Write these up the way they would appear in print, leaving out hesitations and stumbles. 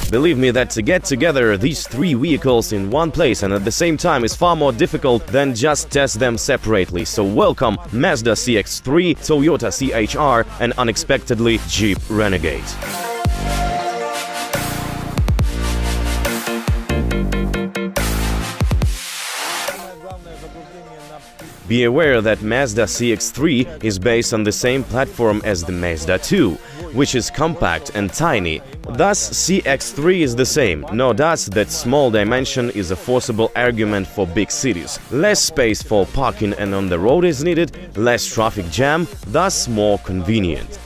Believe me that to get together these three vehicles in one place and at the same time is far more difficult than just test them separately. So welcome Mazda CX-3, Toyota CHR and unexpectedly Jeep Renegade. Be aware that Mazda CX-3 is based on the same platform as the Mazda 2, which is compact and tiny. Thus, CX-3 is the same, no doubt that small dimension is a forcible argument for big cities. Less space for parking and on the road is needed, less traffic jam, thus more convenient.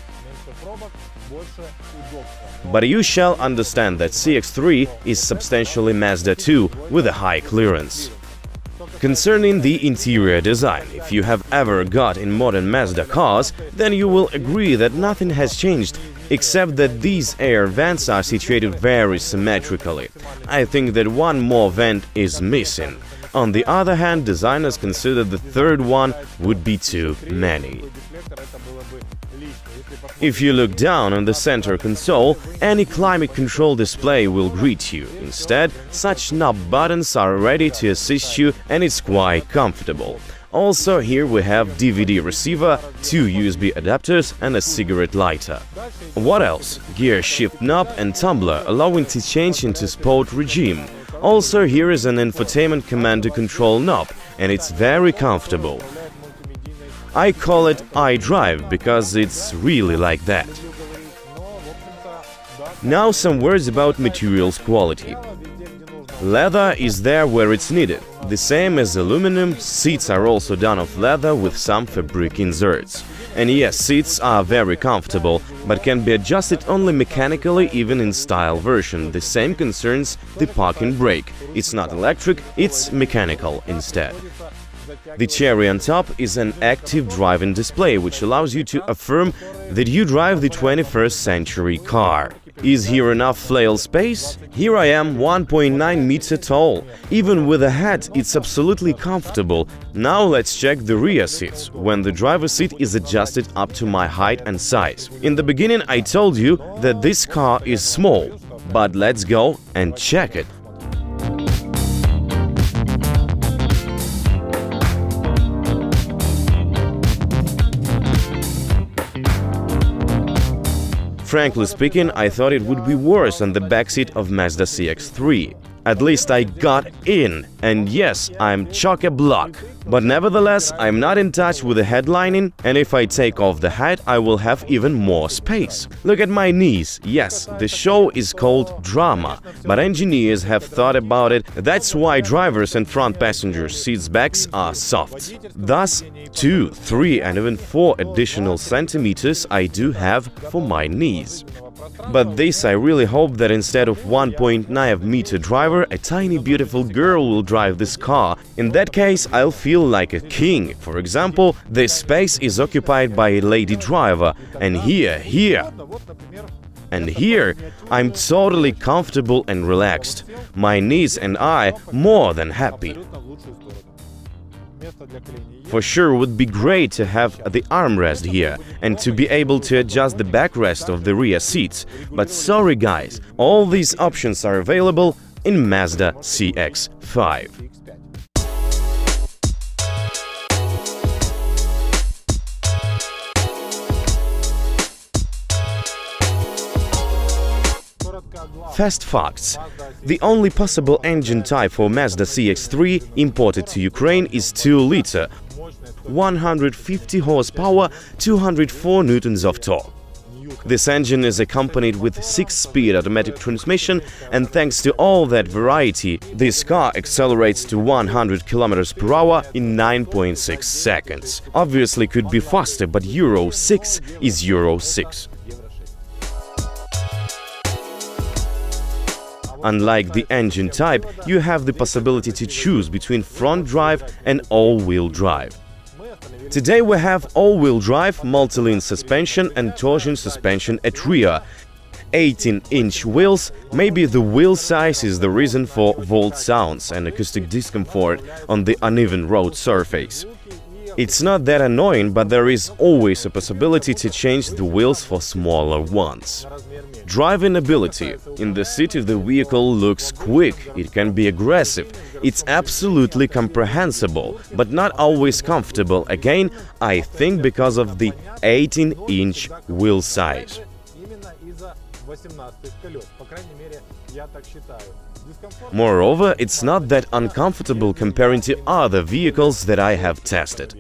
But you shall understand that CX-3 is substantially Mazda 2 with a high clearance. Concerning the interior design, if you have ever got in modern Mazda cars, then you will agree that nothing has changed, except that these air vents are situated very symmetrically. I think that one more vent is missing. On the other hand, designers consider the third one would be too many. If you look down on the center console, any climate control display will greet you. Instead, such knob buttons are ready to assist you and it's quite comfortable. Also, here we have DVD receiver, 2 USB adapters and a cigarette lighter. What else? Gear shift knob and tumbler, allowing to change into sport regime. Also, here is an infotainment command to control knob, and it's very comfortable. I call it iDrive because it's really like that. Now some words about materials quality. Leather is there where it's needed. The same as aluminum, seats are also done of leather with some fabric inserts. And yes, seats are very comfortable, but can be adjusted only mechanically even in style version. The same concerns the parking brake. It's not electric, it's mechanical instead. The cherry on top is an active driving display, which allows you to affirm that you drive the 21st century car. Is here enough flail space? Here I am 1.9 meter tall. Even with a hat, it's absolutely comfortable. Now let's check the rear seats, when the driver's seat is adjusted up to my height and size. In the beginning I told you that this car is small, but let's go and check it. Frankly speaking, I thought it would be worse on the backseat of Mazda CX-3. At least I got in, and yes, I'm chock-a-block. But nevertheless, I'm not in touch with the headlining, and if I take off the hat, I will have even more space. Look at my knees. Yes, the show is called drama, but engineers have thought about it. That's why drivers and front passengers' seats backs are soft. Thus, 2, 3 and even 4 additional centimeters I do have for my knees. But this I really hope that instead of 1.9 meter driver, a tiny beautiful girl will drive this car. In that case, I'll feel like a king. For example, this space is occupied by a lady driver, and here, I'm totally comfortable and relaxed. My knees and I more than happy. For sure would be great to have the armrest here and to be able to adjust the backrest of the rear seats. But sorry guys, all these options are available in Mazda CX-5. Fast facts. The only possible engine type for Mazda CX-3 imported to Ukraine is 2-liter, 150 horsepower, 204 newtons of torque. This engine is accompanied with 6-speed automatic transmission, and thanks to all that variety, this car accelerates to 100 km per hour in 9.6 seconds. Obviously could be faster, but Euro 6 is Euro 6. Unlike the engine type, you have the possibility to choose between front drive and all-wheel drive. Today we have all-wheel drive, multi-link suspension and torsion suspension at rear. 18-inch wheels. Maybe the wheel size is the reason for volt sounds and acoustic discomfort on the uneven road surface. It's not that annoying, but there is always a possibility to change the wheels for smaller ones. Driving ability. In the city the vehicle looks quick, it can be aggressive, it's absolutely comprehensible, but not always comfortable, again, I think because of the 18-inch wheel size. Moreover, it's not that uncomfortable comparing to other vehicles that I have tested.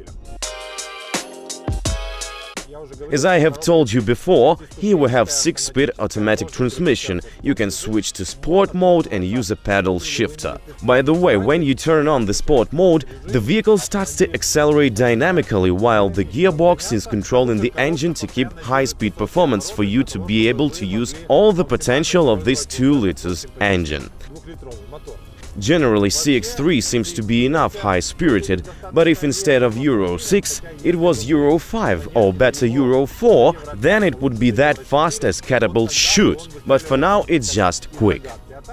As I have told you before, here we have 6-speed automatic transmission. You can switch to sport mode and use a pedal shifter. By the way, when you turn on the sport mode, the vehicle starts to accelerate dynamically, while the gearbox is controlling the engine to keep high-speed performance for you to be able to use all the potential of this 2-liter engine. Generally, CX-3 seems to be enough high-spirited, but if instead of Euro 6 it was Euro 5 or better Euro 4, then it would be that fast as Catapult should, but for now it's just quick.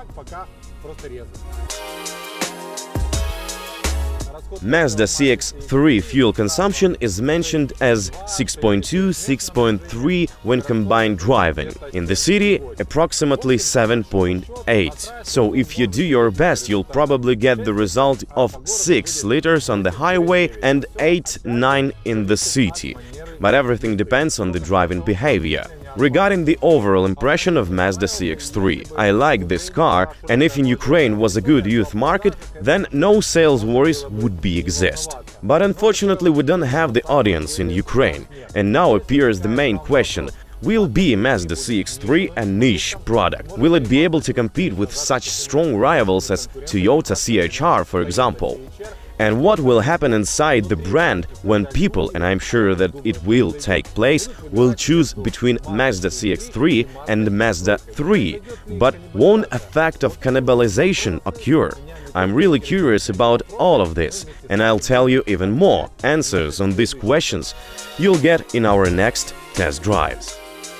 Mazda CX-3 fuel consumption is mentioned as 6.2–6.3 when combined driving. In the city, approximately 7.8. So if you do your best, you'll probably get the result of 6 liters on the highway and 8–9 in the city. But everything depends on the driving behavior. Regarding the overall impression of Mazda CX-3, I like this car, and if in Ukraine was a good youth market, then no sales worries would be exist. But unfortunately we don't have the audience in Ukraine, and now appears the main question: will be Mazda CX-3 a niche product? Will it be able to compete with such strong rivals as Toyota CHR, for example? And what will happen inside the brand when people, and I'm sure that it will take place, will choose between Mazda CX-3 and Mazda 3? But won't a fact of cannibalization occur? I'm really curious about all of this, and I'll tell you even more answers on these questions you'll get in our next test drives.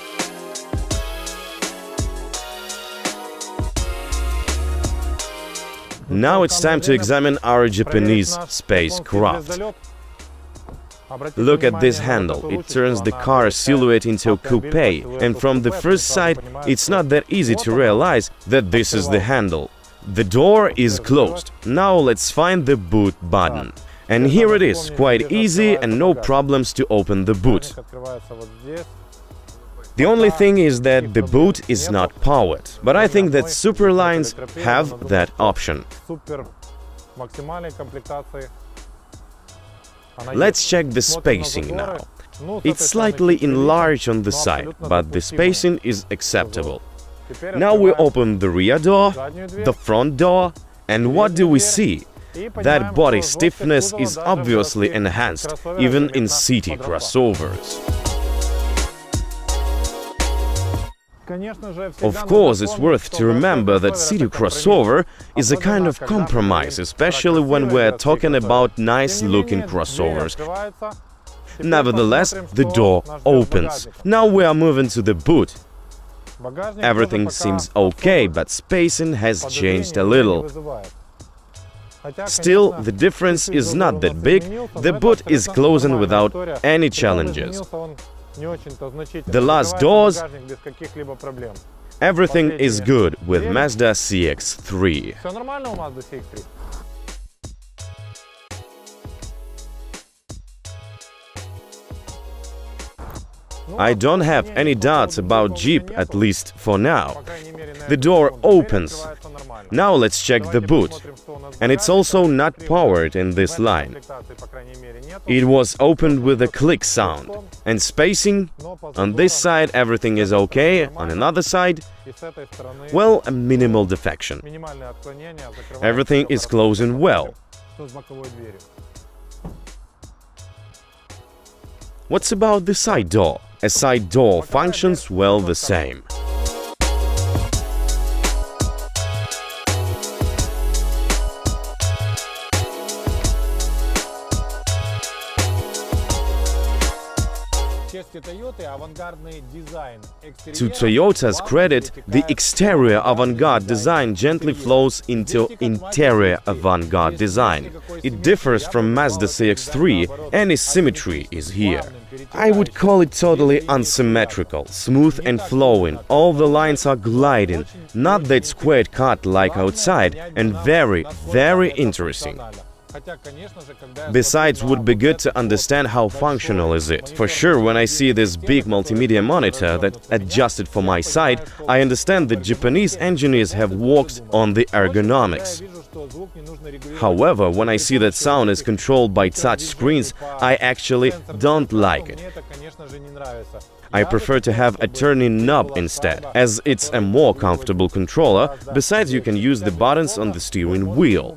Now it's time to examine our Japanese spacecraft. Look at this handle, it turns the car silhouette into a coupe, and from the first sight it's not that easy to realize that this is the handle. The door is closed. Now let's find the boot button. And here it is, quite easy and no problems to open the boot. The only thing is that the boot is not powered, but I think that Super lines have that option. Let's check the spacing now. It's slightly enlarged on the side, but the spacing is acceptable. Now we open the rear door, the front door, and what do we see? That body stiffness is obviously enhanced, even in city crossovers. Of course, it's worth to remember that city crossover is a kind of compromise, especially when we're talking about nice-looking crossovers. Nevertheless, the door opens. Now we are moving to the boot. Everything seems okay, but spacing has changed a little. Still, the difference is not that big, the boot is closing without any challenges. The last doors, everything is good with Mazda CX-3. I don't have any doubts about Jeep, at least for now. The door opens. Now let's check the boot. And it's also not powered in this line. It was opened with a click sound. And spacing? On this side everything is okay, on another side, well, a minimal defection. Everything is closing well. What's about the side door? A side door functions well the same. To Toyota's credit, the exterior avant-garde design gently flows into interior avant-garde design. It differs from Mazda CX-3, and its symmetry is here. I would call it totally unsymmetrical, smooth and flowing, all the lines are gliding, not that squared cut like outside, and very, very interesting. Besides, would be good to understand how functional is it. For sure, when I see this big multimedia monitor that adjusted for my side, I understand that Japanese engineers have worked on the ergonomics. However, when I see that sound is controlled by touch screens, I actually don't like it. I prefer to have a turning knob instead, as it's a more comfortable controller. Besides, you can use the buttons on the steering wheel.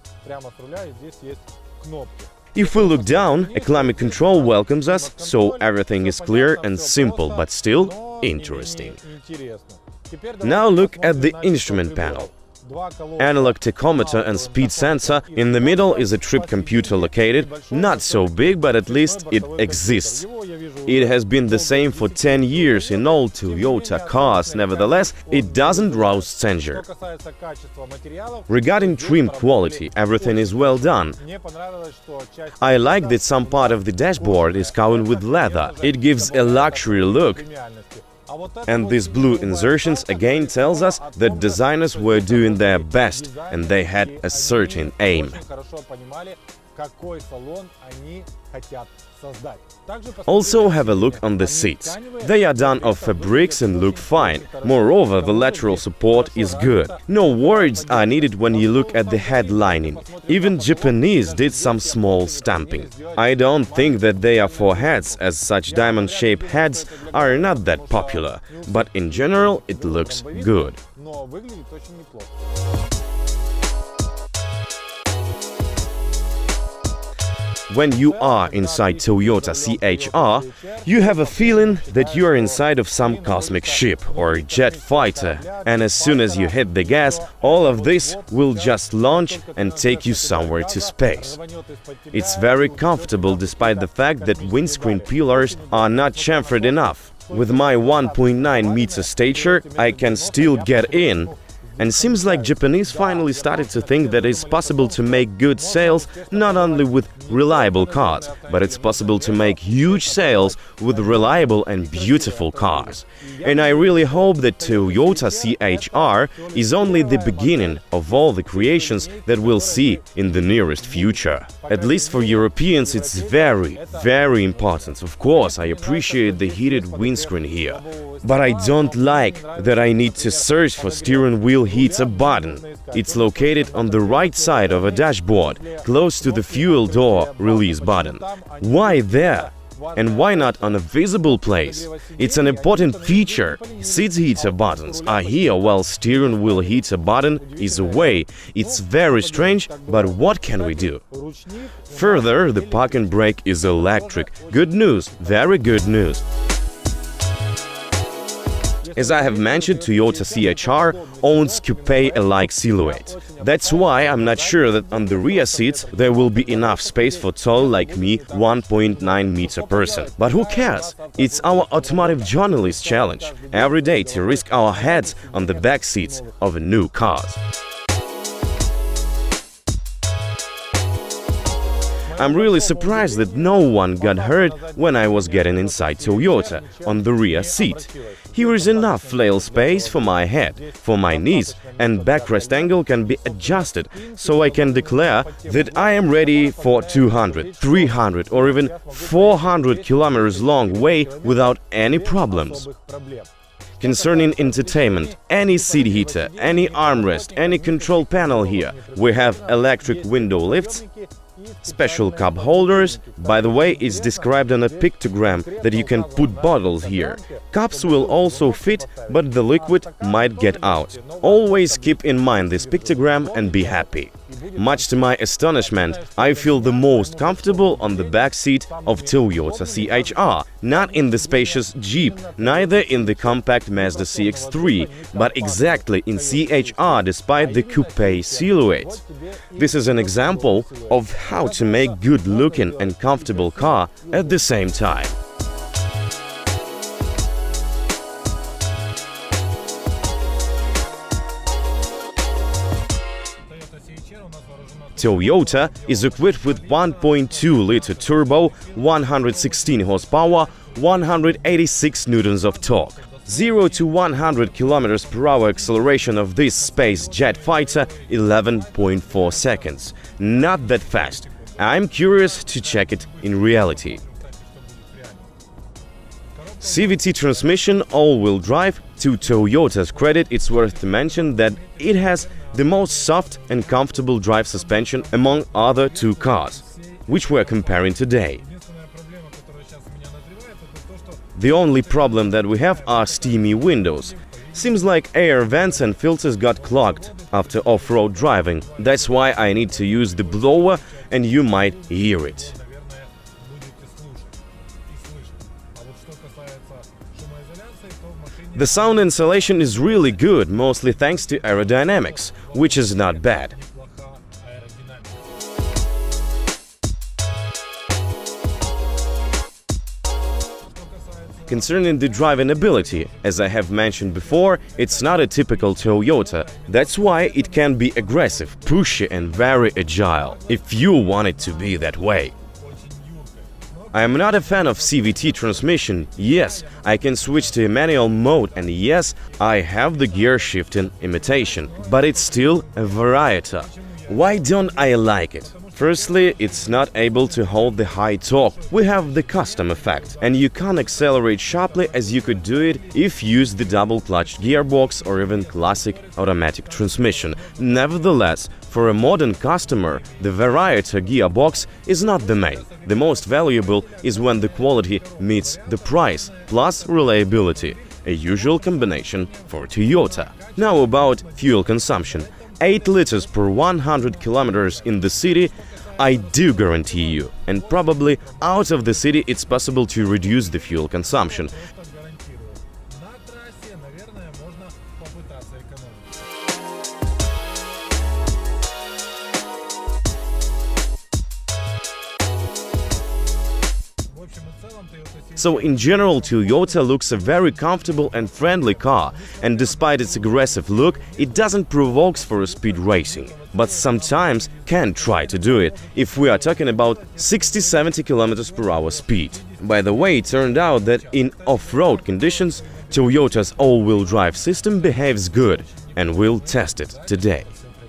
If we look down, a climate control welcomes us, so everything is clear and simple, but still interesting. Now look at the instrument panel. Analog tachometer and speed sensor. In the middle is a trip computer located, not so big, but at least it exists. It has been the same for 10 years in all Toyota cars, nevertheless, it doesn't rouse censure. Regarding trim quality, everything is well done. I like that some part of the dashboard is covered with leather, it gives a luxury look. And these blue insertions again tells us that designers were doing their best and they had a certain aim. Also have a look on the seats. They are done of fabrics and look fine. Moreover, the lateral support is good. No words are needed when you look at the head lining. Even Japanese did some small stamping. I don't think that they are for heads, as such diamond-shaped heads are not that popular, but in general it looks good. When you are inside Toyota CHR, you have a feeling that you are inside of some cosmic ship or jet fighter, and as soon as you hit the gas, all of this will just launch and take you somewhere to space. It's very comfortable despite the fact that windscreen pillars are not chamfered enough. With my 1.9 meter stature, I can still get in. And seems like Japanese finally started to think that it's possible to make good sales not only with reliable cars, but it's possible to make huge sales with reliable and beautiful cars. And I really hope that Toyota CHR is only the beginning of all the creations that we'll see in the nearest future. At least for Europeans it's very, very important. Of course, I appreciate the heated windscreen here, but I don't like that I need to search for steering wheel heater button. It's located on the right side of a dashboard, close to the fuel door release button. Why there? And why not on a visible place? It's an important feature. Seat heater buttons are here while steering wheel heater button is away. It's very strange, but what can we do? Further, the parking brake is electric. Good news, very good news. As I have mentioned, Toyota CHR owns coupe-alike silhouette. That's why I'm not sure that on the rear seats there will be enough space for tall like me 1.9 meter person. But who cares? It's our automotive journalist challenge. Every day to risk our heads on the back seats of new cars. I'm really surprised that no one got hurt when I was getting inside Toyota, on the rear seat. Here is enough flail space for my head, for my knees, and backrest angle can be adjusted, so I can declare that I am ready for 200, 300 or even 400 kilometers long way without any problems. Concerning entertainment, any seat heater, any armrest, any control panel here, we have electric window lifts, special cup holders. By the way, it's described on a pictogram that you can put bottles here. Cups will also fit, but the liquid might get out. Always keep in mind this pictogram and be happy. Much to my astonishment, I feel the most comfortable on the back seat of Toyota CHR, not in the spacious Jeep, neither in the compact Mazda CX-3, but exactly in CHR despite the coupe silhouette. This is an example of how to make good-looking and comfortable car at the same time. Toyota is equipped with 1.2-liter turbo, 116 horsepower, 186 newtons of torque. 0 to 100 km per hour acceleration of this space jet fighter 11.4 seconds. Not that fast. I'm curious to check it in reality. CVT transmission all-wheel drive. To Toyota's credit, it's worth to mention that it has the most soft and comfortable drive suspension among other two cars, which we're comparing today. The only problem that we have are steamy windows. Seems like air vents and filters got clogged after off-road driving. That's why I need to use the blower, and you might hear it. The sound insulation is really good, mostly thanks to aerodynamics, which is not bad. Concerning the driving ability, as I have mentioned before, it's not a typical Toyota. That's why it can be aggressive, pushy and very agile, if you want it to be that way. I am not a fan of CVT transmission. Yes, I can switch to a manual mode, and yes, I have the gear shifting imitation, but it's still a Varieta. Why don't I like it? Firstly, it's not able to hold the high torque. We have the custom effect, and you can't accelerate sharply as you could do it if you use the double-clutched gearbox or even classic automatic transmission. Nevertheless, for a modern customer, the Varieta gearbox is not the main. The most valuable is when the quality meets the price, plus reliability, a usual combination for Toyota. Now about fuel consumption. 8 liters per 100 kilometers in the city, I do guarantee you. And probably out of the city it's possible to reduce the fuel consumption. So in general, Toyota looks a very comfortable and friendly car, and despite its aggressive look, it doesn't provoke for speed racing. But sometimes can try to do it, if we are talking about 60-70 km per hour speed. By the way, it turned out that in off-road conditions, Toyota's all-wheel drive system behaves good, and we'll test it today.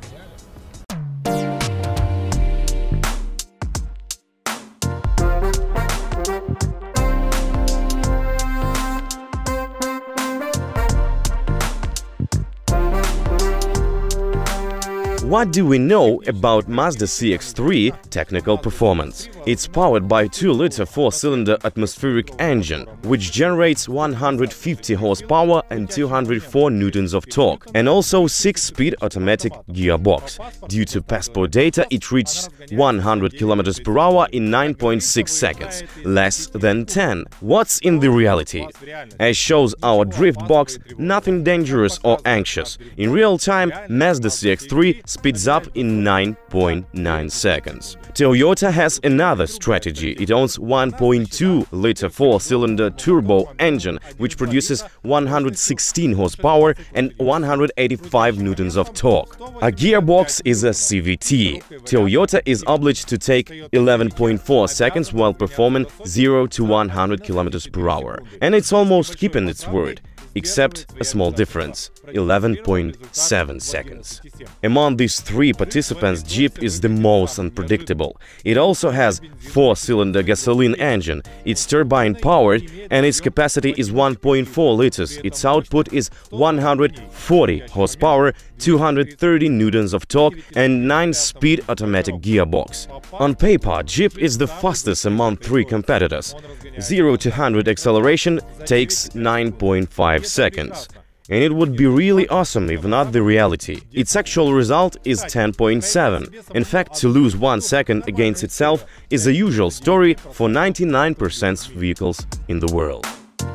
What do we know about Mazda CX-3 technical performance? It's powered by 2-liter 4-cylinder atmospheric engine, which generates 150 horsepower and 204 newtons of torque, and also 6-speed automatic gearbox. Due to passport data, it reaches 100 km per hour in 9.6 seconds, less than 10. What's in the reality? As shows our drift box, nothing dangerous or anxious. In real time, Mazda CX-3 speeds up in 9.9 seconds. Toyota has another strategy. It owns 1.2-liter 4-cylinder turbo engine, which produces 116 horsepower and 185 newtons of torque. A gearbox is a CVT. Toyota is obliged to take 11.4 seconds while performing 0 to 100 km per hour. And it's almost keeping its word. Except a small difference, 11.7 seconds. Among these three participants, Jeep is the most unpredictable. It also has 4-cylinder gasoline engine, it's turbine-powered, and its capacity is 1.4 liters. Its output is 140 horsepower, 230 newtons of torque, and 9-speed automatic gearbox. On paper, Jeep is the fastest among three competitors. 0 to 100 acceleration takes 9.5 seconds. And it would be really awesome if not the reality. Its actual result is 10.7. In fact, to lose 1 second against itself is a usual story for 99% vehicles in the world.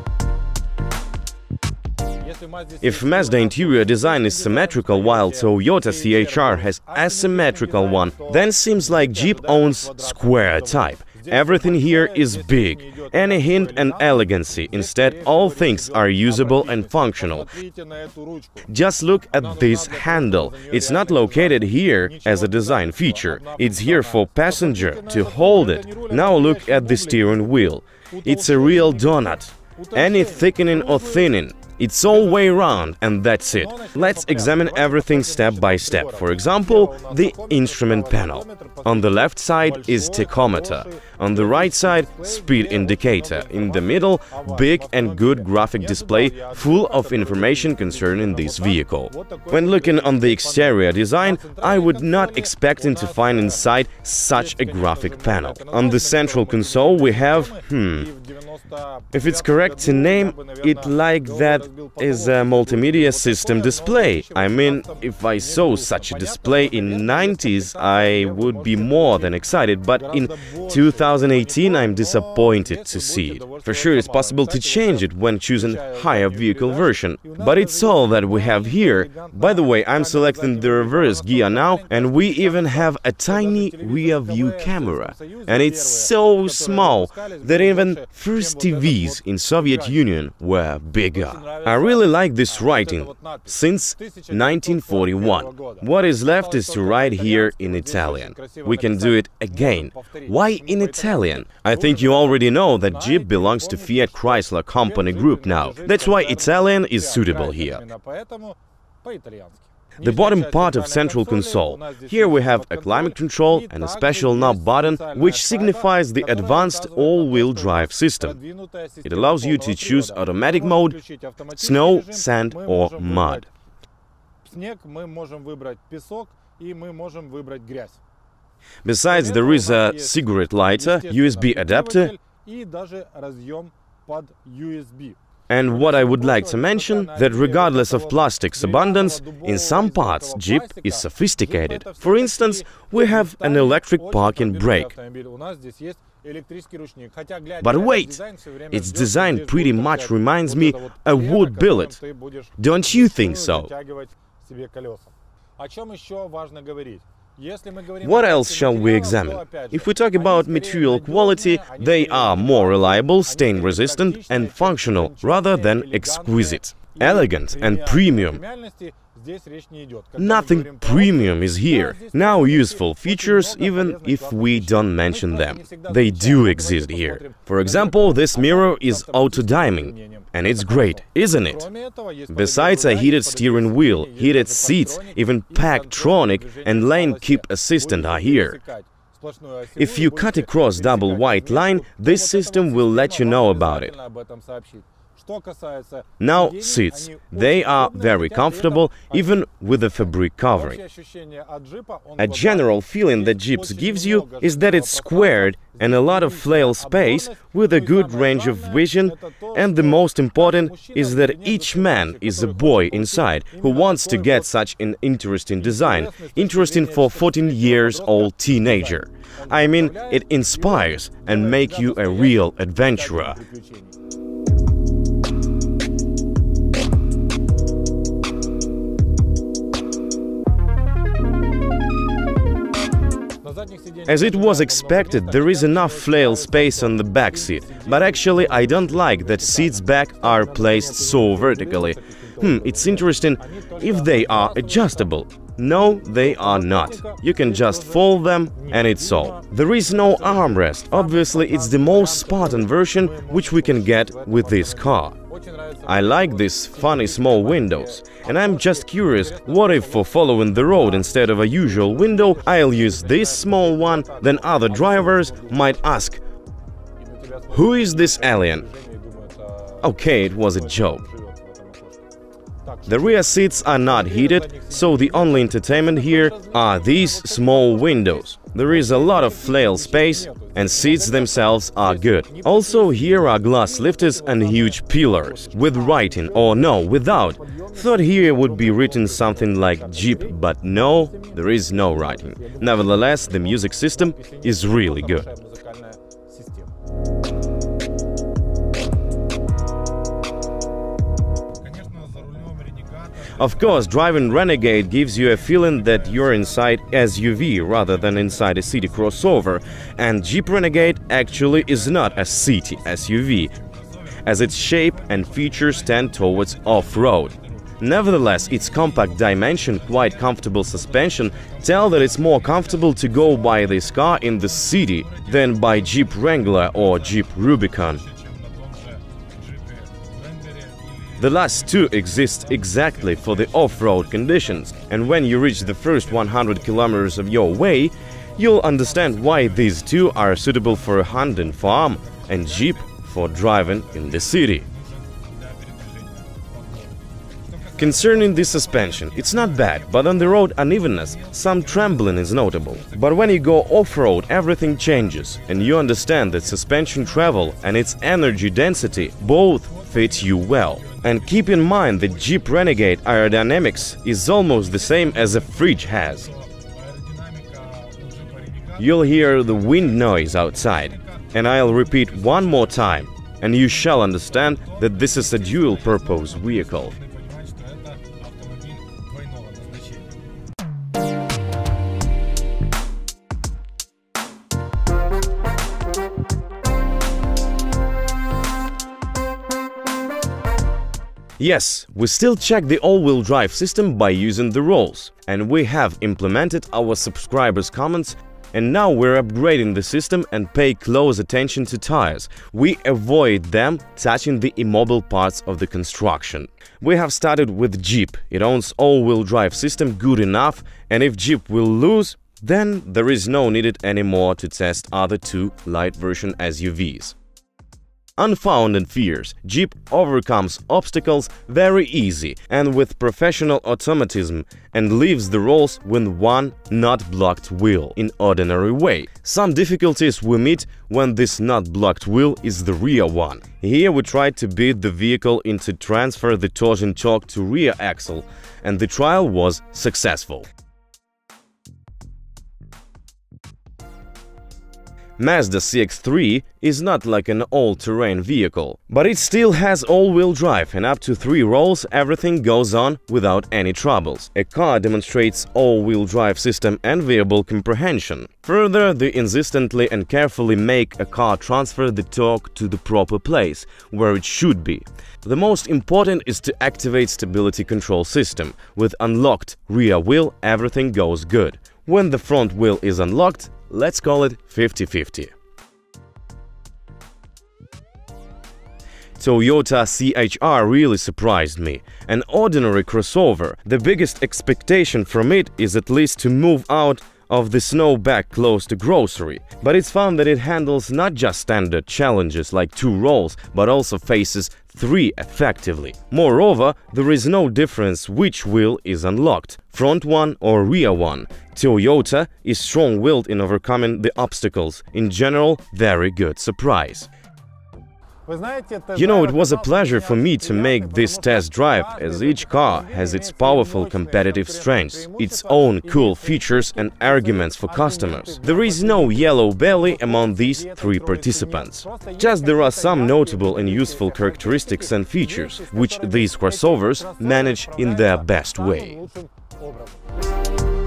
If Mazda interior design is symmetrical while Toyota CHR has asymmetrical one, then seems like Jeep owns square type. Everything here is big. Any hint and elegancy. Instead, all things are usable and functional. Just look at this handle. It's not located here as a design feature. It's here for passenger to hold it. Now look at the steering wheel. It's a real donut. Any thickening or thinning. It's all way round, and that's it. Let's examine everything step by step. For example, the instrument panel. On the left side is tachometer. On the right side, speed indicator. In the middle, big and good graphic display full of information concerning this vehicle. When looking on the exterior design, I would not expecting to find inside such a graphic panel. On the central console we have, if it's correct to name it like that, is a multimedia system display. I mean, if I saw such a display in 90s, I would be more than excited, but in 2018 I'm disappointed to see it. For sure it's possible to change it when choosing higher vehicle version, but it's all that we have here. By the way, I'm selecting the reverse gear now, and we even have a tiny rear view camera. And it's so small that even first TVs in Soviet Union were bigger. I really like this writing. Since 1941. What is left is to write here in Italian. We can do it again. Why in Italian? I think you already know that Jeep belongs to Fiat Chrysler company group now. That's why Italian is suitable here. The bottom part of central console. Here we have a climate control and a special knob button, which signifies the advanced all-wheel drive system. It allows you to choose automatic mode, snow, sand or mud. Besides, there is a cigarette lighter, USB adapter, and what I would like to mention, that regardless of plastic's abundance, in some parts Jeep is sophisticated. For instance, we have an electric parking brake. But wait! Its design pretty much reminds me a wood billet. Don't you think so? What else shall we examine? If we talk about material quality, they are more reliable, stain-resistant and functional rather than exquisite, elegant and premium. Nothing premium is here. Now useful features, even if we don't mention them. They do exist here. For example, this mirror is auto-dimming. And it's great, isn't it? Besides a heated steering wheel, heated seats, even Pactronic and lane keep assistant are here. If you cut across double white line, this system will let you know about it. Now seats. They are very comfortable, even with the fabric covering. A general feeling that Jeep gives you is that it's squared and a lot of flail space with a good range of vision, and the most important is that each man is a boy inside who wants to get such an interesting design, interesting for 14-year-old teenager. I mean, it inspires and makes you a real adventurer. As it was expected, there is enough flail space on the back seat, but actually I don't like that seats back are placed so vertically. It's interesting if they are adjustable. No, they are not. You can just fold them and it's all. There is no armrest. Obviously, it's the most Spartan version which we can get with this car. I like these funny small windows, and I'm just curious, what if for following the road instead of a usual window I'll use this small one, then other drivers might ask, who is this alien? Okay, it was a joke. The rear seats are not heated, so the only entertainment here are these small windows. There is a lot of flail space, and seats themselves are good. Also, here are glass lifters and huge pillars, with writing, or no, without. Thought here would be written something like Jeep, but no, there is no writing. Nevertheless, the music system is really good. Of course, driving Renegade gives you a feeling that you're inside SUV rather than inside a city crossover, and Jeep Renegade actually is not a city SUV, as its shape and features tend towards off-road. Nevertheless, its compact dimension, quite comfortable suspension tell that it's more comfortable to go by this car in the city than by Jeep Wrangler or Jeep Rubicon. The last two exist exactly for the off-road conditions, and when you reach the first 100 kilometers of your way, you'll understand why these two are suitable for a hunt and farm, and Jeep for driving in the city. Concerning the suspension, it's not bad, but on the road unevenness, some trembling is notable. But when you go off-road, everything changes, and you understand that suspension travel and its energy density both fit you well. And keep in mind that Jeep Renegade aerodynamics is almost the same as a fridge has. You'll hear the wind noise outside, and I'll repeat one more time, and you shall understand that this is a dual-purpose vehicle. Yes, we still check the all-wheel drive system by using the rolls, and we have implemented our subscribers' comments, and now we're upgrading the system and pay close attention to tires. We avoid them touching the immobile parts of the construction. We have started with Jeep. It owns all-wheel drive system good enough, and if Jeep will lose, then there is no need anymore to test other two light version SUVs. Unfounded fears, Jeep overcomes obstacles very easy and with professional automatism and leaves the rolls with one not blocked wheel in ordinary way. Some difficulties we meet when this not blocked wheel is the rear one. Here we tried to beat the vehicle into transfer the torsion torque to rear axle, and the trial was successful. Mazda CX-3 is not like an all-terrain vehicle, but it still has all-wheel drive, and up to 3 rolls everything goes on without any troubles. A car demonstrates all-wheel drive system enviable comprehension. Further, they insistently and carefully make a car transfer the torque to the proper place, where it should be. The most important is to activate stability control system. With unlocked rear wheel everything goes good. When the front wheel is unlocked, let's call it 50-50. Toyota CHR really surprised me. An ordinary crossover. The biggest expectation from it is at least to move out of the snow back close to grocery. But it's found that it handles not just standard challenges like 2 rolls, but also faces 3 effectively. Moreover, there is no difference which wheel is unlocked, front one or rear one. Toyota is strong-willed in overcoming the obstacles. In general, very good surprise. You know, it was a pleasure for me to make this test drive, as each car has its powerful competitive strengths, its own cool features and arguments for customers. There is no yellow belly among these 3 participants. Just there are some notable and useful characteristics and features, which these crossovers manage in their best way.